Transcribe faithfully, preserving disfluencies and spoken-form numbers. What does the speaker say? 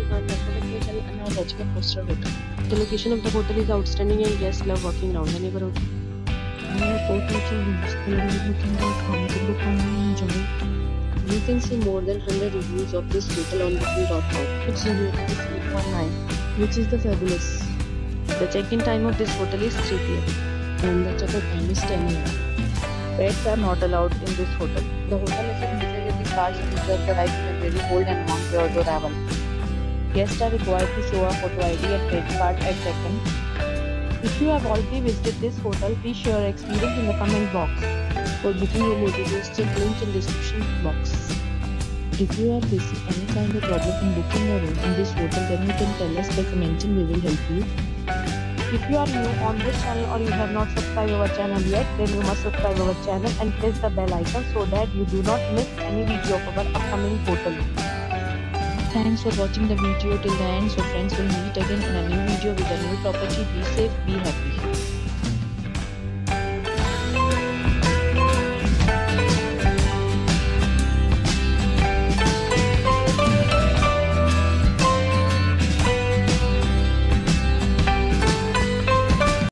I'm Hotel and now watching a four-star hotel. The location of the hotel is outstanding and guests love walking around the neighborhood. There are four types of rooms. The lady looking at how to book online and enjoy it. You can see more than one hundred reviews of this hotel on booking dot com. Its review is eight point nine, which is the fabulous. The check-in time of this hotel is three p m and the check-out time is ten a m Pets are not allowed in this hotel. The hotel accepts majority cards and reserves the right to temporarily hold and amount prior to arrival. Guests are required to show a photo I D and credit card at check-in. If you have already visited this hotel, please share your experience in the comment box. For booking or more details, check link in description box. If you are facing any kind of problem in booking a room in this hotel, then you can tell us by commenting. We will help you. If you are new on this channel or you have not subscribed our channel yet, then you must subscribe our channel and press the bell icon so that you do not miss any video of our upcoming hotel. Thanks for watching the video till the end. So friends, will meet again in a new video with a new property. Be safe, be happy.